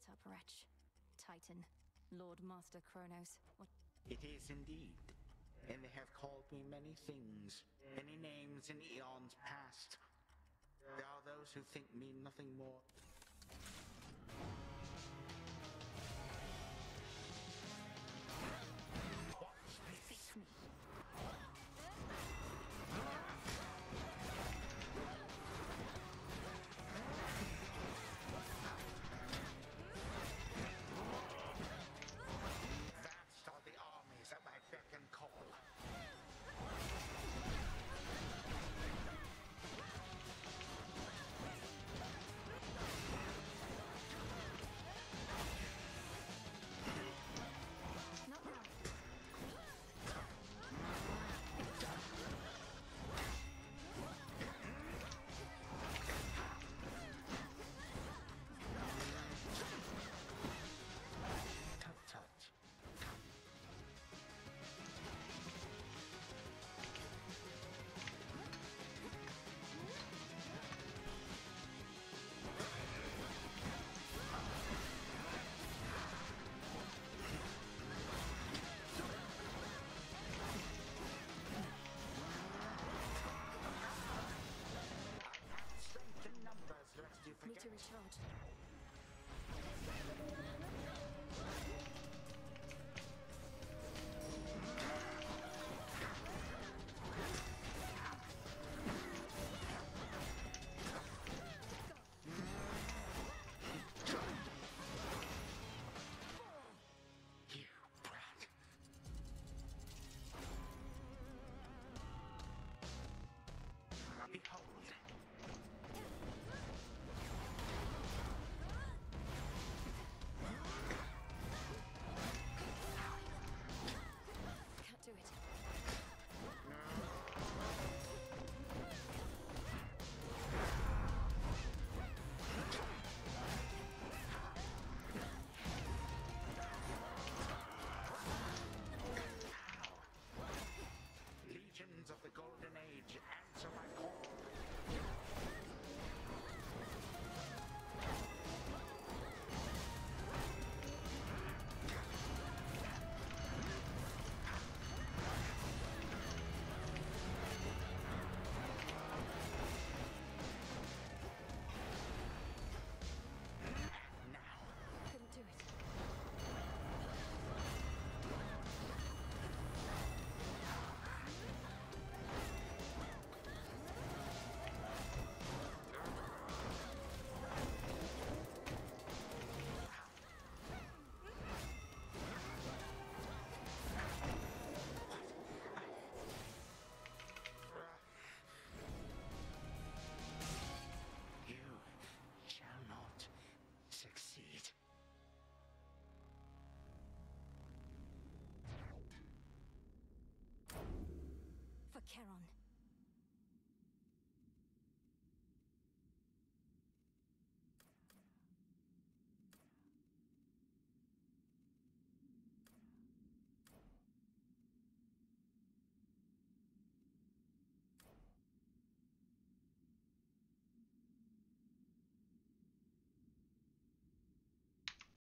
Get up, wretch. Titan. Lord Master Kronos. What? It is indeed. And they have called me many things, many names in eons past. There are those who think me nothing more. Face me. Vast are the armies at my beck and call. Not now. Tut tut. Strength in numbers, lest you Need forget. to recharge. You brat. Behold. Can't do it. Legions of the Golden Age, answer my call. Now, Couldn't do it. you shall not succeed. For Charon.